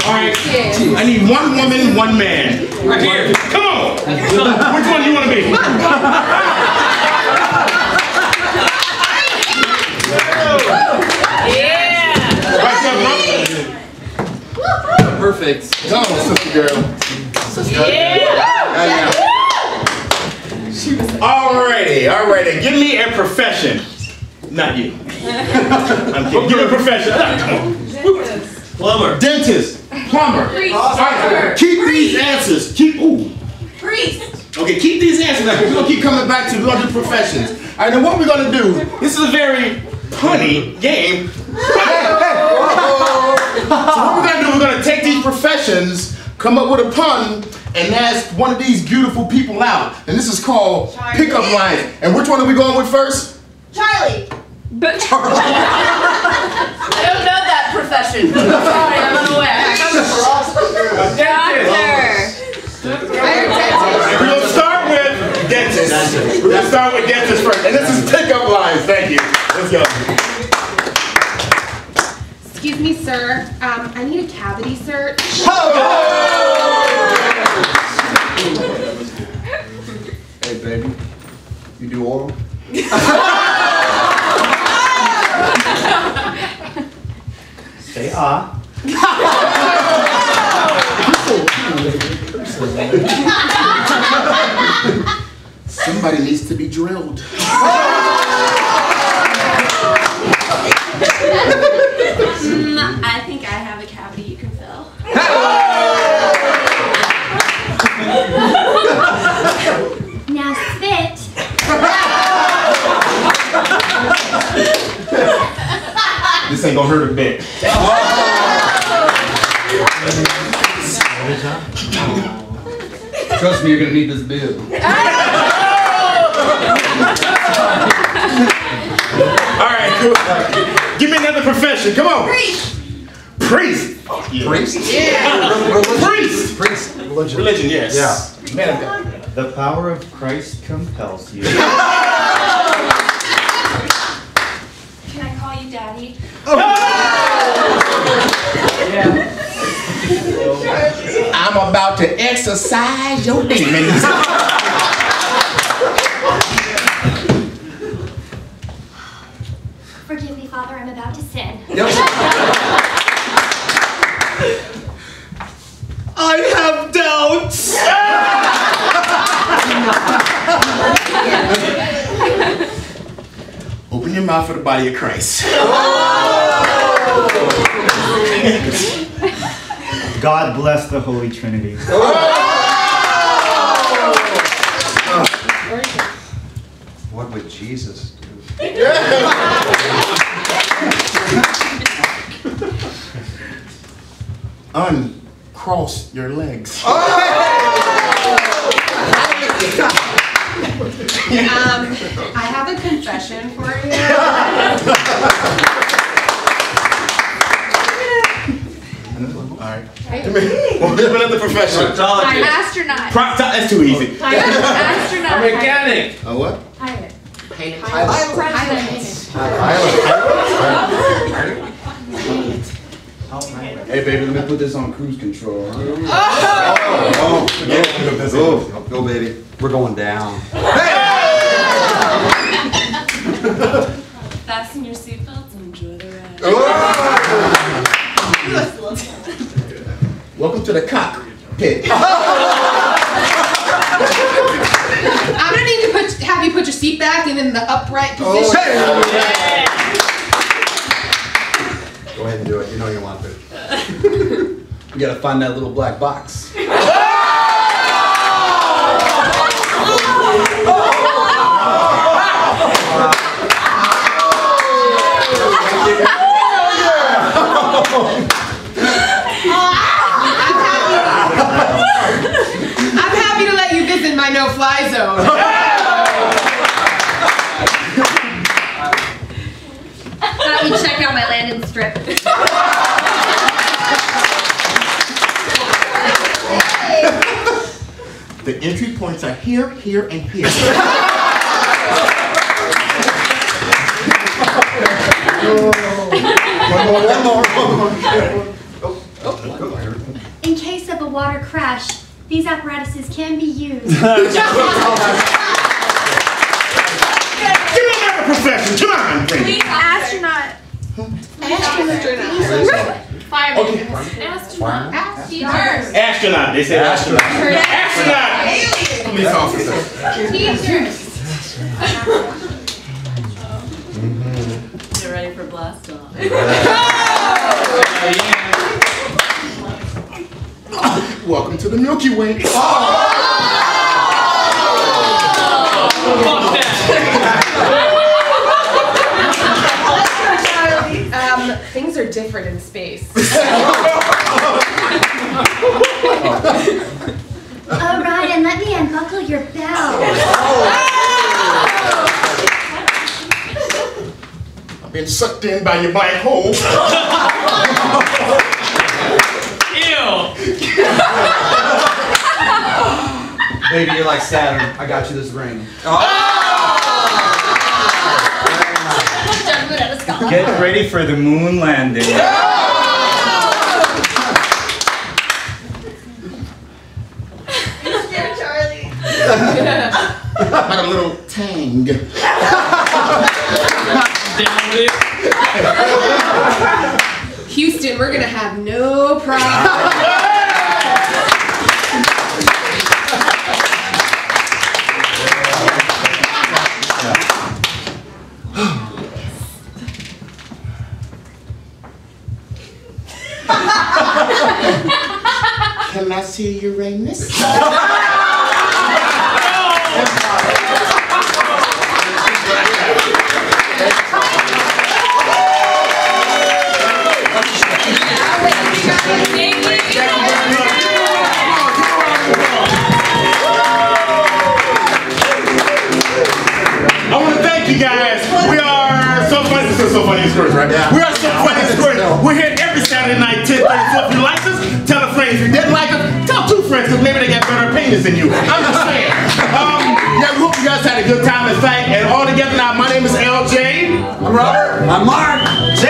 right. I need one woman, one man. Right here. Come on. Which one do you want to be? Yeah. Right there, Perfect. come on, sister girl. Yeah. Alrighty. Give me a profession. Not you. I'm kidding. Give me a profession. Come on. Plumber. Dentist. Plumber. Alright, keep these answers. Priest. Okay, keep these answers. Now, we're gonna keep coming back to do professions. Alright, now what we're gonna do, this is a very punny game. So what we're gonna do, we're gonna take these professions, come up with a pun, and ask one of these beautiful people out. And this is called pickup lines. And which one are we going with first? Charlie. I don't know that profession. Sorry, I'm unaware. We're gonna start with dentist. We're gonna start with dentist first. And this is pickup lines. Thank you. Let's go. Excuse me, sir. I need a cavity search. Hey, baby. You do oral? Say ah. Somebody needs to be drilled. I think I have a cavity you can fill. Now spit. This ain't gonna hurt a bit. Trust me, you're gonna need this bill. Alright, cool. Give me another profession. Come on. Priest. Priest. Priest? Yeah. Priest. Priest. Religion, yes. Yeah. Man of God. The power of Christ compels you. Can I call you Daddy? I'm about to exercise your demons. Forgive me, Father, I'm about to sin. I have doubts. Open your mouth for the body of Christ. God bless the Holy Trinity. What would Jesus do? Uncross your legs. I have a confession for you. Alright. Give me another profession. Astronaut. That's too easy. Astronaut. A mechanic. A what? Pilot. Hey, baby, let me put this on cruise control. Go, baby. We're going down. Fasten your seatbelts and enjoy the ride. Welcome to the cockpit. I'm gonna need to have you put your seat back and in the upright position. Go ahead and do it. You know you want to. We gotta find that little black box. I'm happy to let you visit my no-fly zone. Let me check out my landing strip. The entry points are here, here, and here. One more. water crash, these apparatuses can be used. Give me another profession. Come on, Brady. Astronaut. Fireman. Okay. Astronaut. Teachers. Astronaut. They say astronaut. Astronaut. Police officer. Teachers. Get ready for blast off. Welcome to the Milky Way. Things are different in space. Orion, let me unbuckle your belt. I've been sucked in by your black hole. Baby, you're like Saturn. I got you this ring. Get ready for the moon landing. Like a little tang. Houston, we're gonna have no problem. Can I see Uranus? I want to thank you guys. We are so funny. This is so funny stories, right? Yeah. We are so funny stories. We're here every Saturday night, 10:30. So if you like us, tell a friend. If you didn't like us, tell two friends, because maybe they got better opinions than you. I'm just saying. Yeah, we hope you guys had a good time. In fact, and all together now, my name is LJ. I'm Robert. I'm Mark.